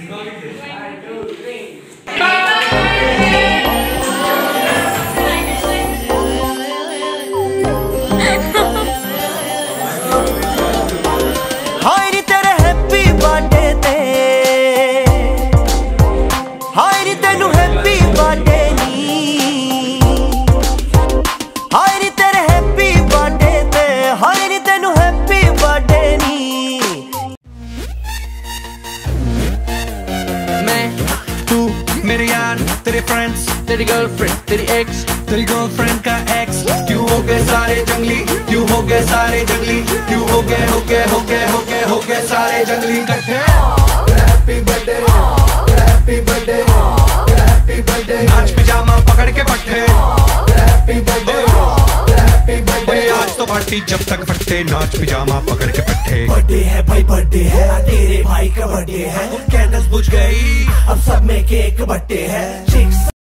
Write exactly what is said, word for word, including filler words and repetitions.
हाय नी तेरे happy birthday ते, हाय नी तेनू हैप्पी बर्थडे नी, हाय नी तेरे हैप्पी बर्थडे ते, हाय नी तेनू हैप्पी बर्थडे नी। मैं, तू, मेरे यार, तेरे फ्रेंड्स, तेरी गर्लफ्रेंड, तेरी एक्स, तेरी गर्लफ्रेंड का एक्स, क्यों हो गए सारे जंगली, क्यों हो गए सारे जंगली, क्यों हो गए हो गए हो गए हो गए हो गए सारे जंगली इकट्ठे। Happy birthday, happy birthday, happy birthday, नाच पिजामा पकड़ के पट्टे। हैप्पी बर्थडे, हैप्पी बर्थडे, आज तो पार्टी जब तक फटते, नाच पिजामा पकड़ के पट्टे। बर्थडे है भाई बर्थडे है, तेरे भाई का बर्थडे है, कैंडल्स बुझ गई, अब सब में केक बट्टे है, चिक्स